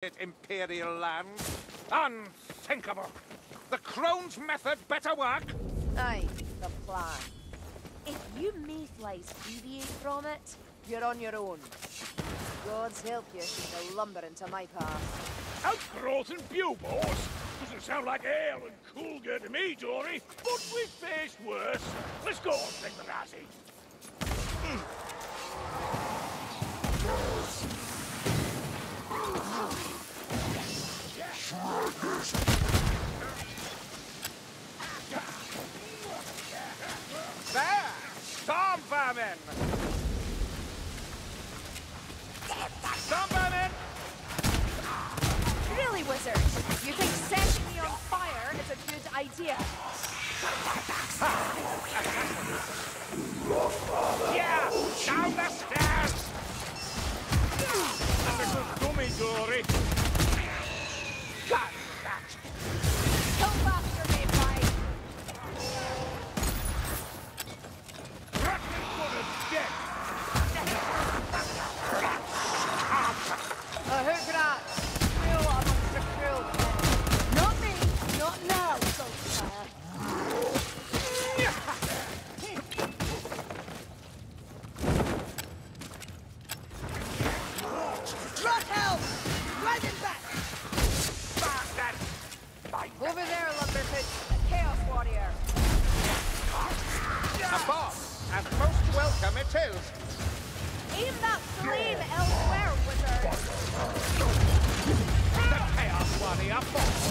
visit Imperial land. Unthinkable. The Crone's method better work? Aye, the plan. If you mayflies deviate from it, you're on your own. Gods help you to lumber into my path. Outgrowth and buboes? Doesn't sound like ale and coolger to me, Dory. But we've faced worse. Let's go, take the lassie. There! Storm vermin! Storm vermin! Really, wizard? You think setting me on fire is a good idea? Yeah! Down the stairs! That's a good dummy, Dory. Got that! Come after me, Mayfly! Rattling one is dead. A hook rat! Cruel amongst the cruel. Not me! Not now, Saltfire! Rot help! Drive him back! Bastard! Over there, Lumberfoot! A Chaos Warrior! A boss, and most welcome it is. Aim that flame elsewhere, wizard! The Chaos Warrior falls.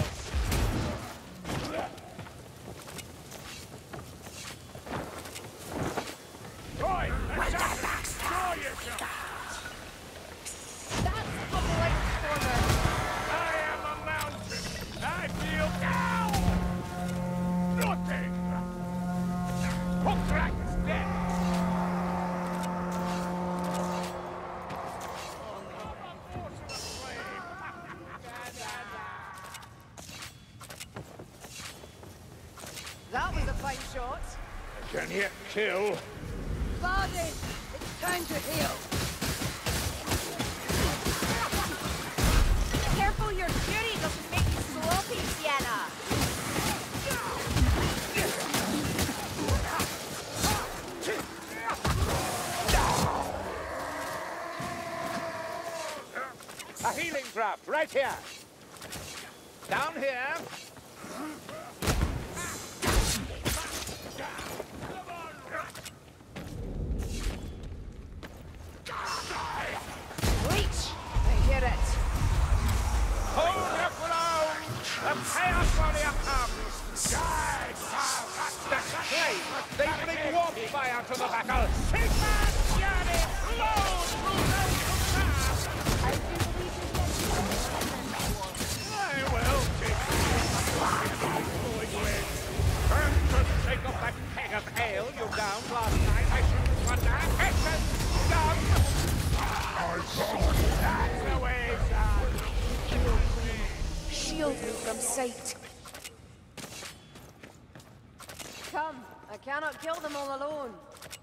Right, that's Show yourself. That's a blight stormer! I am a mountain. I feel down. Nothing. Hookrat is dead. That was a fine shot. Can yet kill. Bardin, it's time to heal. Careful your fury doesn't make you sloppy, Sienna. A healing draft, right here. Down here. Reach! I hear it. Hold your ground! The Chaos Warrior comes! Die, the clay! They bring warp fire to the battle! Sigmund Fury flows through those who serve! I do believe you can do I will take Turn to take up that keg of ale you downed last night, I shouldn't wonder. Essence done! That's the way, son! Shield me from sight. Come, I cannot kill them all alone.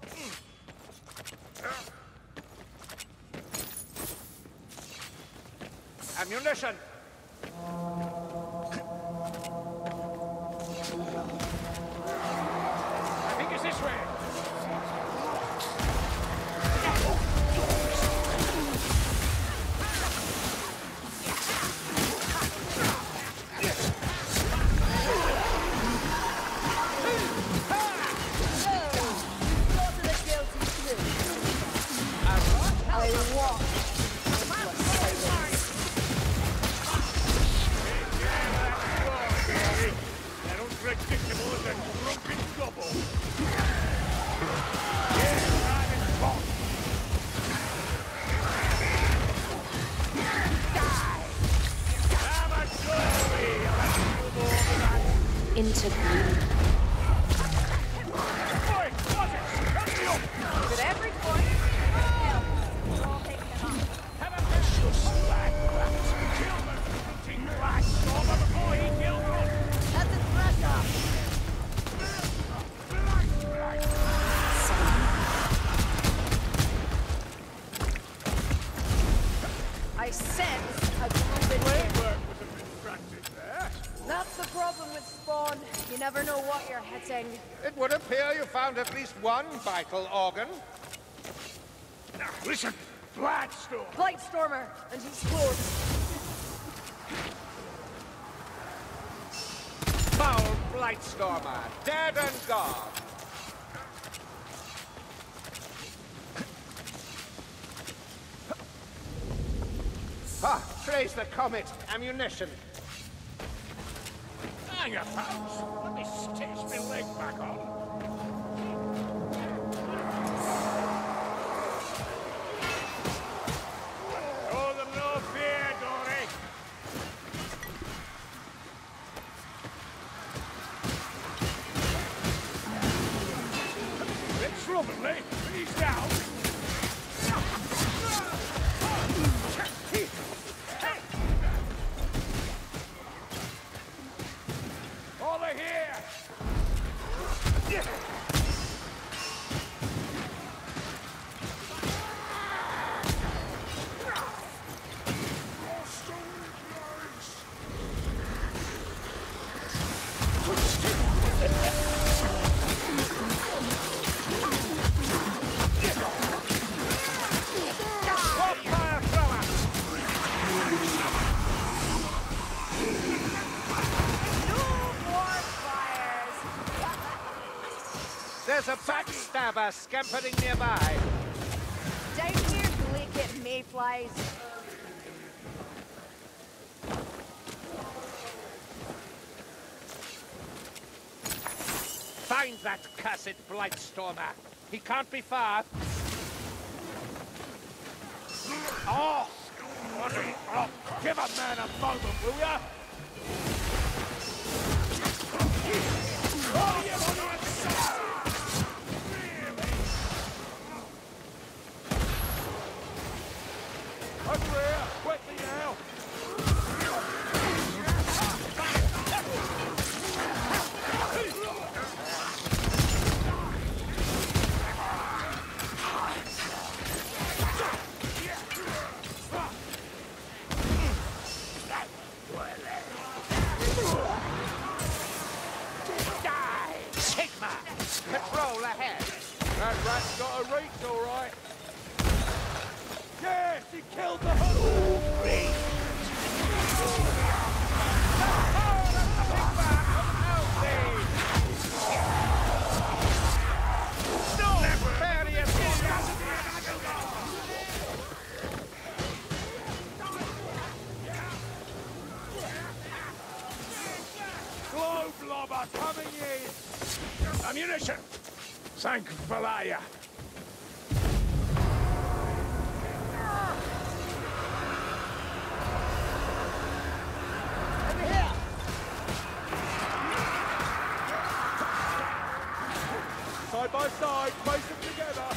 Ammunition! I think it's this way. Predictable as a drunken gobble. Into blue. At every point, we're all taking it on. That's a pressure. I sense a global with spawn. You never know what you're hitting. It would appear you found at least one vital organ. Now, listen, Blightstorm. Blightstormer, and he's close. Foul Blightstormer, dead and gone. Ah, praise the comet. Ammunition. Hang your pals. Let me stitch my leg back on. Show them no fear, Dory. Bit slovenly, but he's down. Over here! There's a backstabber scampering nearby. Down here to lake it mayflies. Find that cursed Blightstormer. He can't be far. Oh! Oh, give a man a moment, will ya? Oh, you want to over here, quickly now! Sigma! Patrol ahead! That rat's got a reach, all right. Yes, he killed the hunter! Globe lobber coming in! Ammunition! Thank Valaya! Side by side, place them together.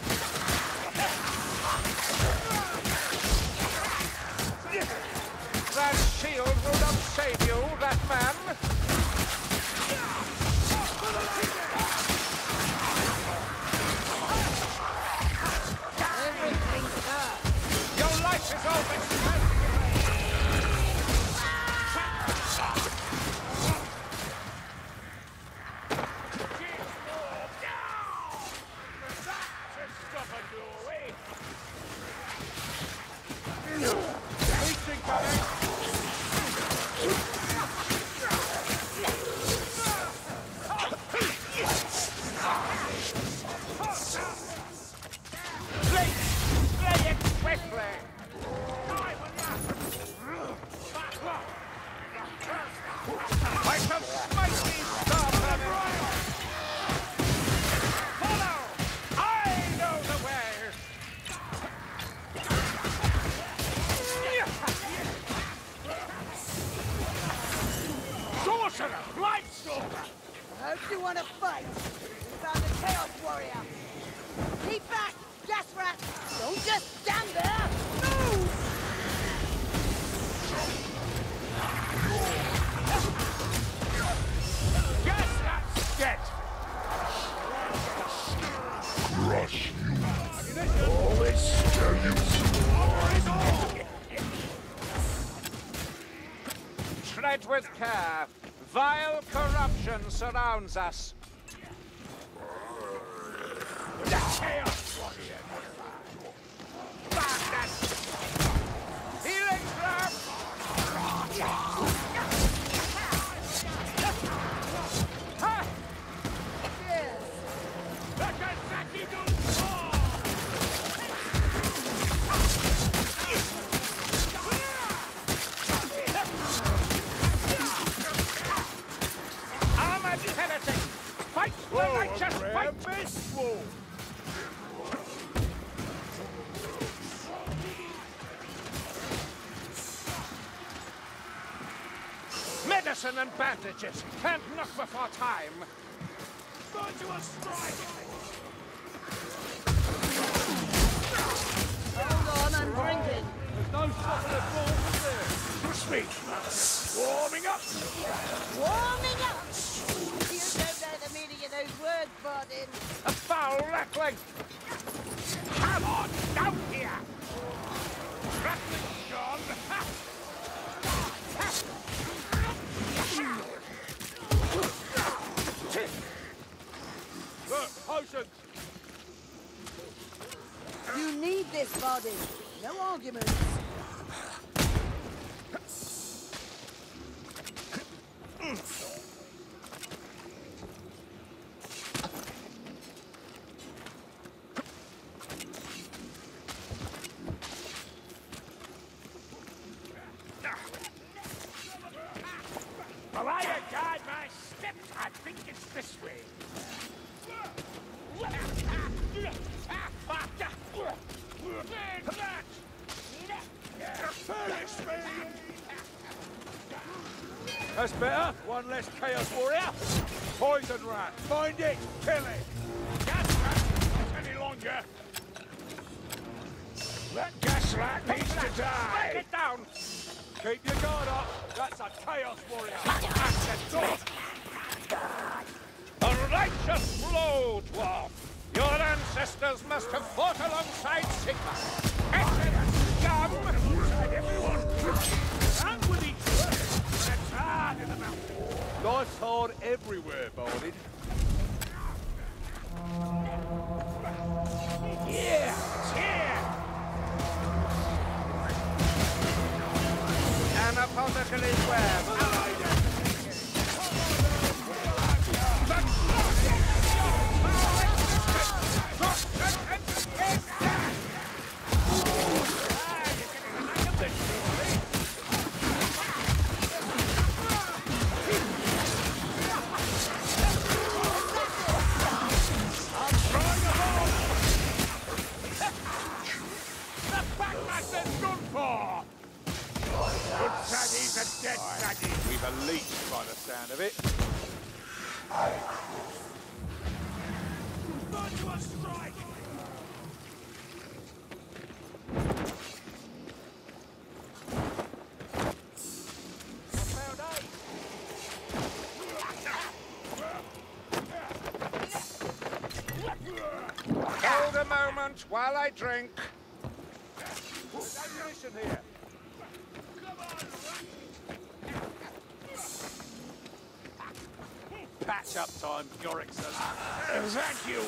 That shield will not save you, that man. Everything's up. Your life is over. Play it swiftly. I shall smite these starvers. Follow! I know the way. Sorcerer! Blightstormer! How do you want to fight? We found the Chaos Warrior. Keep back, gas rat! Don't just stand there! Move! Yes, that's dead! Crush you. Always tell you Tread with care. Vile corruption surrounds us. The Chaos Warrior. Healing trap! Armored heretic! Fight the righteous fight! Medicine and bandages. Can't knock before time. Virtuous strike! Hold on, I'm drinking. There's no stopping the ball, is there? Speak! Warming up! Warming up! You don't know the meaning of those words, Bardin. A foul rattling! Come on, down here! Rattling John! Look, potions! You need this, Bardin. No arguments. Will I guide my steps? I think it's this way. That's better. One less Chaos Warrior. Poison rat. Find it. Kill it. Gasrat any longer. That gasrat needs to Break die. it down. Keep your guard up. That's a Chaos Warrior. A righteous blow, dwarf. Your ancestors must have fought alongside Sigma. Exodus, scum! Alongside everyone. And with each other. That's hard in the mountain. Life's hard everywhere, Bardin. Yeah, it's here. An apothecary's web. We've a leech by the sound of it. Virtuous strike. Hold a moment while I drink. There's ammunition here. Patch up time, Gorixon. Thank you,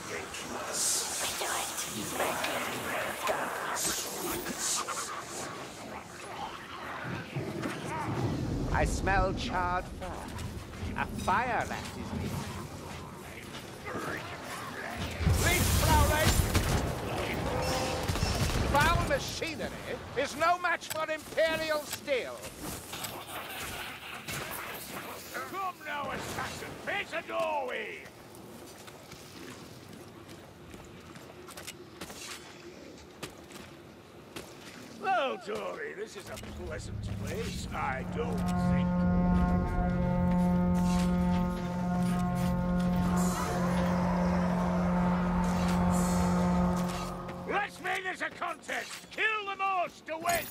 I smell charred fur. A fire rat is near. Leech prowling! Foul machinery is no match for Imperial steel. Come now, assassin! Face a doorway! Well, Dory, this is a pleasant place, I don't think. Let's make this a contest! Kill the most to win!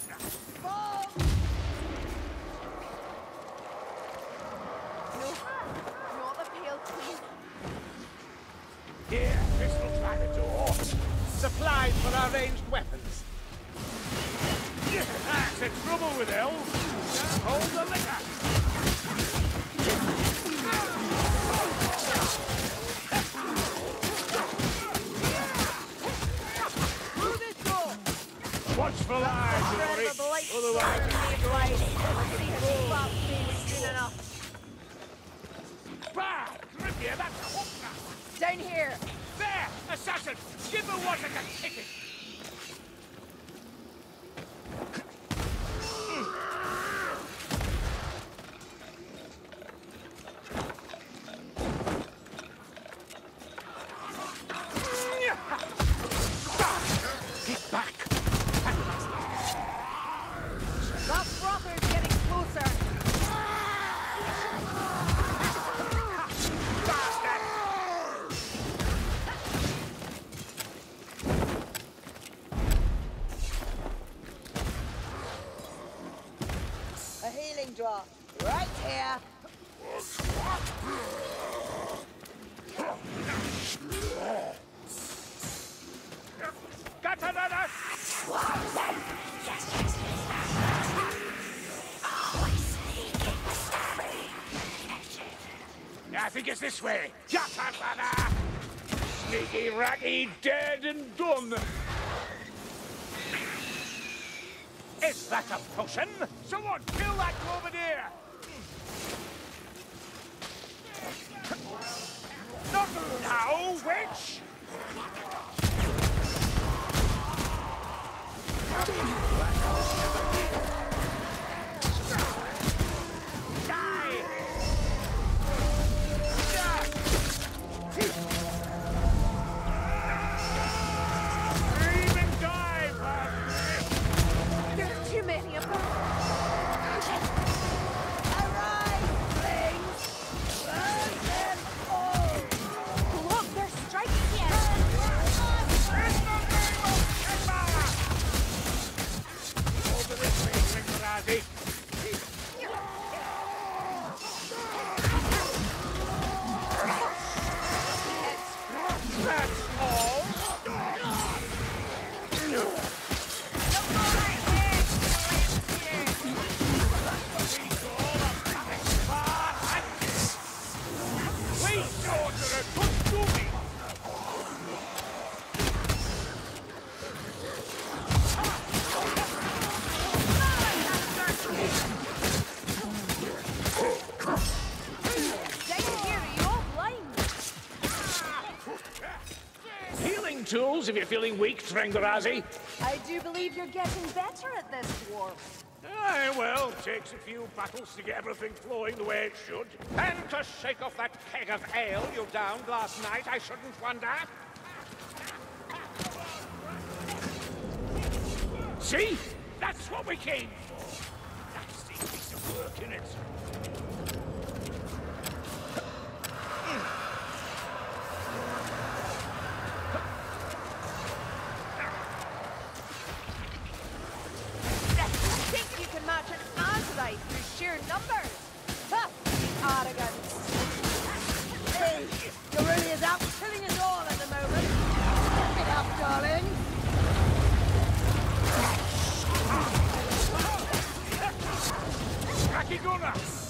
Not the Pale Queen. Here, this looks like a door. Supplies for our ranged weapons. That's the trouble with elves. Can't hold the liquor. Right, let's see if you pop me soon enough. Bah! Grimnir, that's a hook! Down here. There! Assassin! Give the water a ticket! Get back! That frother's getting closer. A healing drop. Right here. Got another! I think it's this way. Got another! Sneaky ratty, dead and done. Is that a potion? Someone kill that Grenadier! Not now, witch! Die! Even dive! There's too many of them. Arise, flames! Burn them all! Look, they're striking again! Over this way, Ringrazi. That's all? Please, Sorcerer, don't do me! Down here, are you all blind? Healing tools if you're feeling weak, Tringarazi. I do believe you're getting better at this, dwarf. Aye, well, takes a few battles to get everything flowing the way it should. And to shake off that keg of ale you downed last night, I shouldn't wonder. See? That's what we came for. Nasty piece of work, innit? Think you can match an Azurite through sheer numbers? Ha! Arrogance. Hey, you're really is out killing us all at the moment. Keep it up, darling. Rakiguna!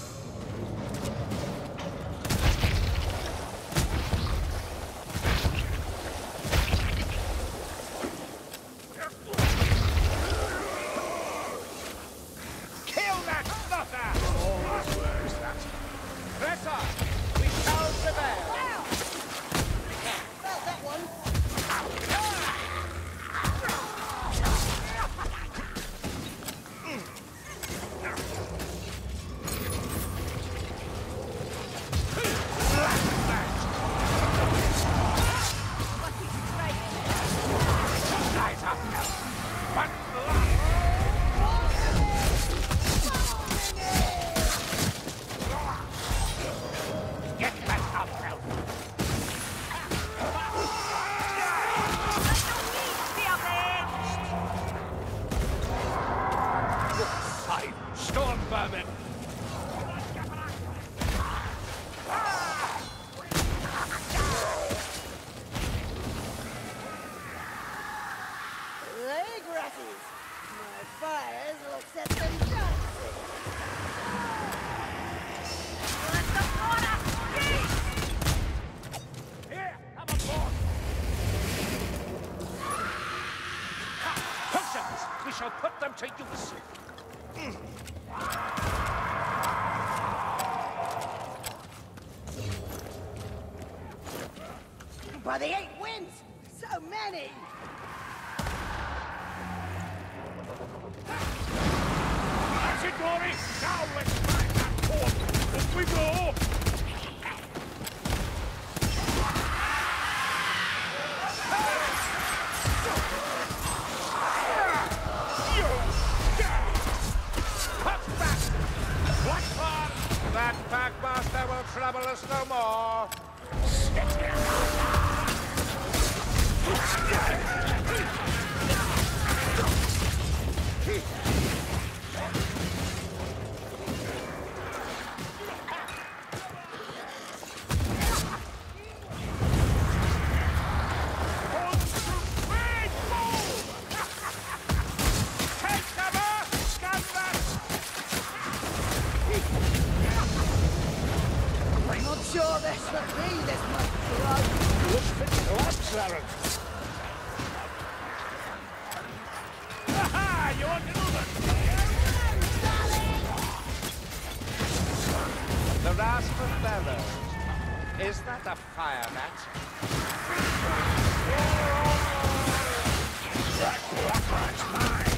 Kill that nutter! Where's that? Press on! We shall prevail! Well, that one. Lucky strike. Rise up now! One blood! Get back up now! Side! Storm vermin! Leg ratties. My fires will set them dancing. Let the water speak! Here, have a board. Potions! We shall put them to use! By the 8 winds! So many! That's it, Dory! Now let's find that port! Up we go! That Packmaster will trouble us no more. Sure, this should be this much blood. Looks fit to us, Clarence. Aha! You want another? The rasp of bellows. Is that a fire mat? That black rat's mine!